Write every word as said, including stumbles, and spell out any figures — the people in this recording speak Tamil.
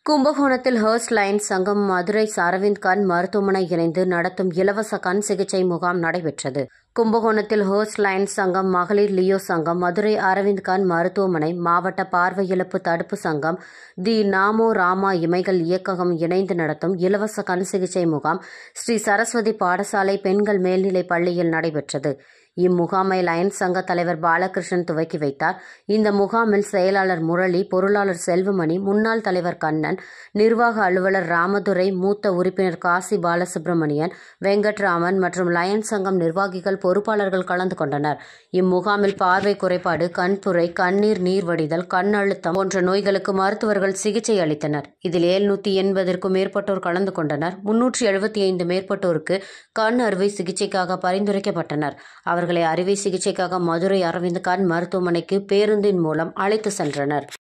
கும்பகோணத்தில் ஹர்ஸ்ட் லைன்ஸ் சங்கம் மதுரை அரவிந்த் கண் மருத்துவமனை இணைந்து நடத்தும் இலவச கண் சிகிச்சை முகாம் நடைபெற்றது. கும்பகோணத்தில் ஹர்ஸ்ட் லைன்ஸ் சங்கம், மகளிர் லியோ சங்கம், மதுரை அரவிந்த் கண் மருத்துவமனை, மாவட்ட பார்வை இழப்பு தடுப்பு சங்கம், தி நாமோ ராமா இமைகள் இயக்ககம் இணைந்து நடத்தும் இலவச கண் சிகிச்சை முகாம் ஸ்ரீ சரஸ்வதி பாடசாலை பெண்கள் மேல்நிலைப் பள்ளியில் நடைபெற்றது. இம்முகாமை லயன்ஸ் சங்க தலைவர் பாலகிருஷ்ணன் துவக்கி வைத்தார். இந்த முகாமில் செயலாளர் முரளி, பொருளாளர் செல்வமணி, முன்னாள் தலைவர் கண்ணன், நிர்வாக அலுவலர் ராமதுரை, மூத்த உறுப்பினர் காசி பாலசுப்ரமணியன், வெங்கட்ராமன் மற்றும் லயன்ஸ் சங்கம் நிர்வாகிகள், பொறுப்பாளர்கள் கலந்து கொண்டனர். இம்முகாமில் பார்வை குறைபாடு, கண்புரை, கண்ணீர் நீர் வடிதல், கண் அழுத்தம் போன்ற நோய்களுக்கு மருத்துவர்கள் சிகிச்சை அளித்தனர். இதில் எழுநூற்றி எண்பதற்கும் மேற்பட்டோர் கலந்து கொண்டனர். முன்னூற்றி எழுபத்தி ஐந்து மேற்பட்டோருக்கு கண் அறுவை சிகிச்சைக்காக பரிந்துரைக்கப்பட்டனர். அவர்களை அறுவை சிகிச்சைக்காக மதுரை அரவிந்த் கண் மருத்துவமனைக்கு பேருந்தின் மூலம் அழைத்து சென்றனர்.